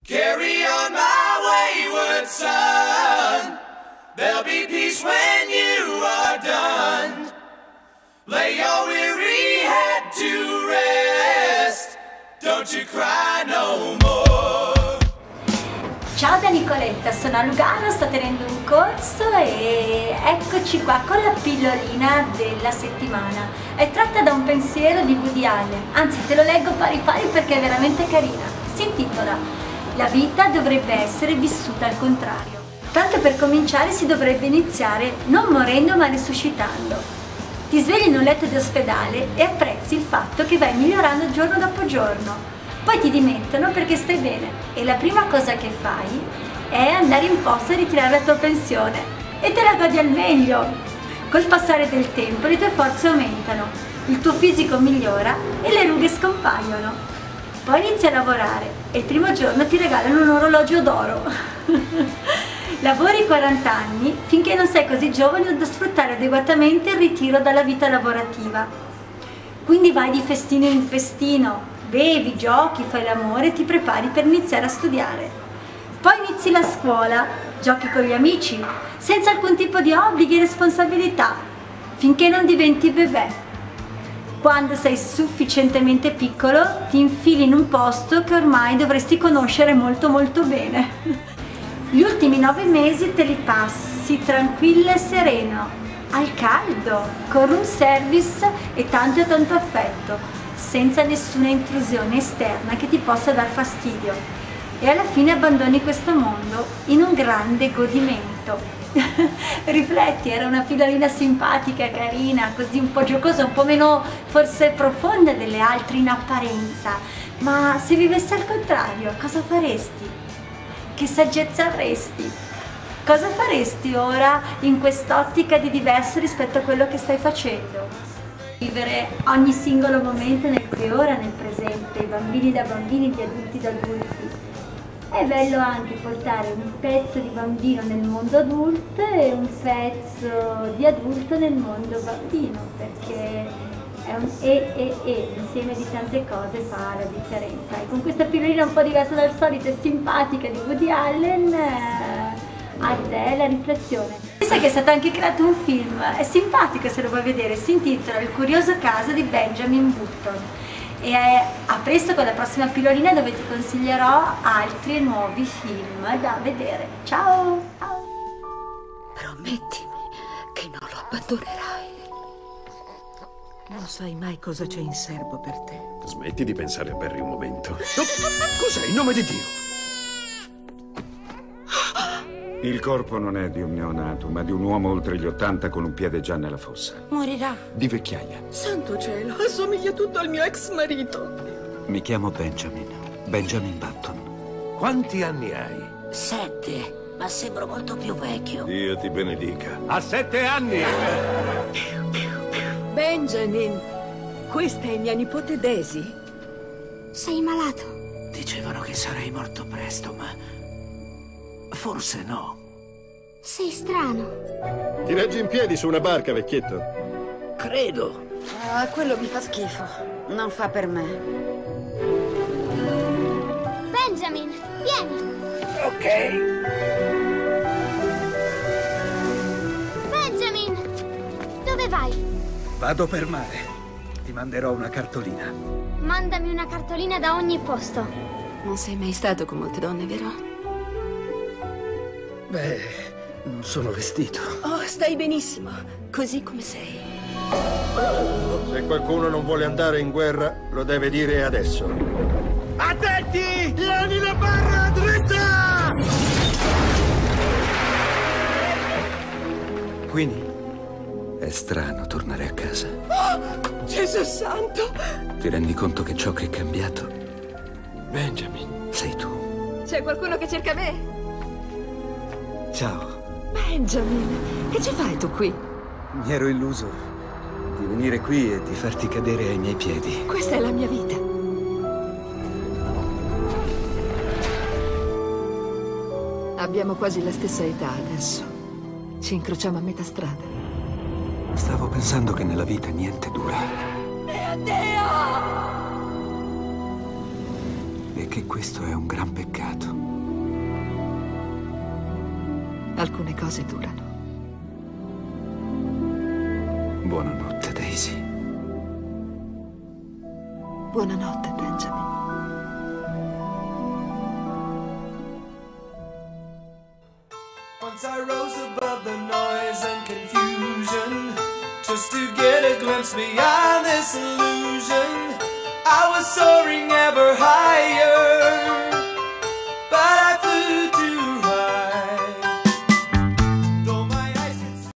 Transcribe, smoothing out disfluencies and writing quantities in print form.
Carry on my wayward son. There'll be peace when you are done. Lay your weary head to rest. Don't you cry no more. Ciao da Nicoletta, sono a Lugano, sto tenendo un corso e eccoci qua con la pillolina della settimana. È tratta da un pensiero di Woody Allen, anzi te lo leggo pari pari perché è veramente carina. Si intitola La vita dovrebbe essere vissuta al contrario. Tanto per cominciare si dovrebbe iniziare non morendo ma risuscitando. Ti svegli in un letto di ospedale e apprezzi il fatto che vai migliorando giorno dopo giorno. Poi ti dimettono perché stai bene e la prima cosa che fai è andare in posta e ritirare la tua pensione e te la godi al meglio. Col passare del tempo le tue forze aumentano, il tuo fisico migliora e le rughe scompaiono. Poi inizi a lavorare e il primo giorno ti regalano un orologio d'oro. Lavori 40 anni finché non sei così giovane da sfruttare adeguatamente il ritiro dalla vita lavorativa. Quindi vai di festino in festino, bevi, giochi, fai l'amore e ti prepari per iniziare a studiare. Poi inizi la scuola, giochi con gli amici, senza alcun tipo di obblighi e responsabilità, finché non diventi bebè. Quando sei sufficientemente piccolo ti infili in un posto che ormai dovresti conoscere molto molto bene. Gli ultimi 9 mesi te li passi tranquillo e sereno, al caldo, con room service e tanto affetto, senza nessuna intrusione esterna che ti possa dar fastidio. E alla fine abbandoni questo mondo in un grande godimento. Rifletti, era una pillolina simpatica, carina, così un po' giocosa, un po' meno forse profonda delle altre in apparenza. Ma se vivessi al contrario, cosa faresti? Che saggezza avresti? Cosa faresti ora in quest'ottica di diverso rispetto a quello che stai facendo? Vivere ogni singolo momento nel qui e ora, nel presente, i bambini da bambini, gli adulti da adulti. È bello anche portare un pezzo di bambino nel mondo adulto e un pezzo di adulto nel mondo bambino, perché è un l'insieme di tante cose fa la differenza. E con questa pillolina un po' diversa dal solito e simpatica di Woody Allen, a te la riflessione. Pensa che è stato anche creato un film, è simpatico se lo vuoi vedere, si intitola Il curioso caso di Benjamin Button. E a presto con la prossima pillolina dove ti consiglierò altri nuovi film da vedere. Ciao! Ciao. Promettimi che non lo abbandonerai. Non sai mai cosa c'è in serbo per te. Smetti di pensare a Barry un momento. Oh, cos'è, in nome di Dio? Il corpo non è di un neonato, ma di un uomo oltre gli 80 con un piede già nella fossa. Morirà. Di vecchiaia. Santo cielo, assomiglia tutto al mio ex marito. Mi chiamo Benjamin Button. Quanti anni hai? 7, ma sembro molto più vecchio. Dio ti benedica. A 7 anni! Benjamin, questa è mia nipote Daisy. Sei malato? Dicevano che sarei morto presto, ma forse no. Sei strano. Ti reggi in piedi su una barca, vecchietto? Credo. Ah, quello mi fa schifo. Non fa per me. Benjamin, vieni. Ok. Benjamin, dove vai? Vado per mare. Ti manderò una cartolina. Mandami una cartolina da ogni posto. Non sei mai stato con molte donne, vero? Beh, non sono vestito. Oh, stai benissimo, così come sei. Se qualcuno non vuole andare in guerra, lo deve dire adesso. Attenti! Tieni la barra dritta! Quindi è strano tornare a casa. Oh, Gesù santo! Ti rendi conto che ciò che è cambiato Benjamin. sei tu. C'è qualcuno che cerca me? Ciao. Benjamin, che ci fai tu qui? Mi ero illuso di venire qui e di farti cadere ai miei piedi. Questa è la mia vita. Abbiamo quasi la stessa età adesso. Ci incrociamo a metà strada. Stavo pensando che nella vita niente dura. Mio Dio! E che questo è un gran peccato. Alcune cose durano. Buonanotte, Daisy. Buonanotte, Benjamin. Once I rose above the noise and confusion, just to get a glimpse beyond this illusion. I was soaring ever high.